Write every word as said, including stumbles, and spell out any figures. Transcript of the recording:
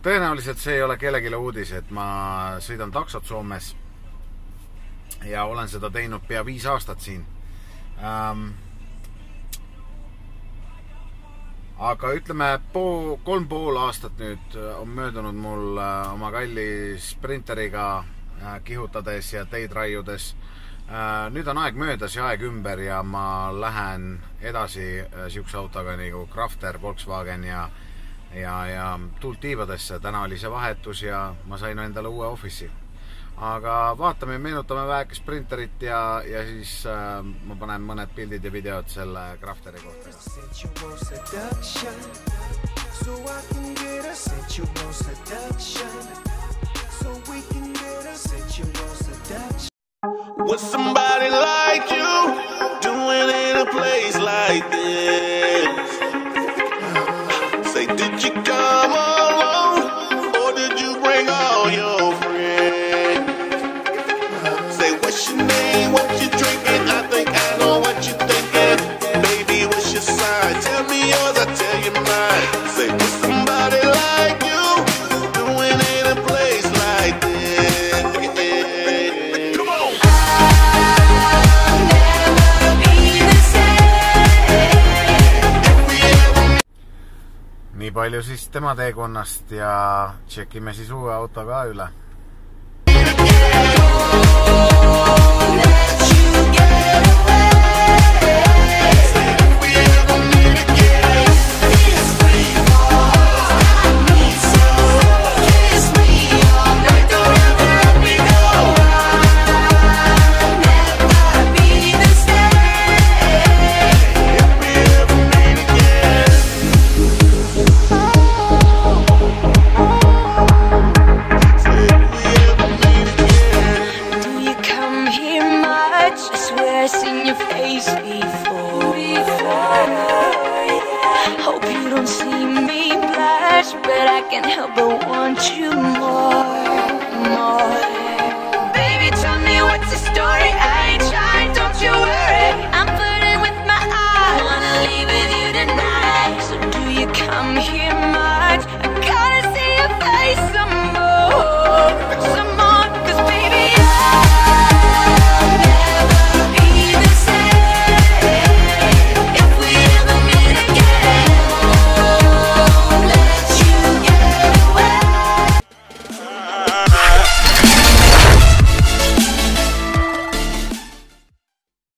Tõenäoliselt see ei ole kellegile uudis, et ma sõidan taksot Soomes ja olen seda teinud pea viis aastat siin. Ähm, aga ütleme, pool, kolm pool aastat nüüd on möödunud mul oma kalli sprinteriga kihutades ja teid raiudes. Nüüd on aeg möödas ja aeg ümber ja ma lähen edasi siukse autoga nagu Crafter, Volkswagen ja ja, ja tuult tiibadesse. Täna oli see vahetus ja ma sain endale uue office'i. Aga vaatame, meenutame väike sprinterit ja, ja siis äh, ma panen mõned pildid ja videod selle Crafteri kohta. With somebody like you doing in a place like this, say, did you come alone or did you bring all your friends? Say, what's your name, what you drinking? I think I know what you're thinking. Baby, what's your sign? Tell me yours, I tell you mine. Say, with somebody like you doing in a place like this. Nii palju siis tema teekonnast ja tšekime siis uue auto ka üle. Hope you don't see me blush, but I can't help but want you more.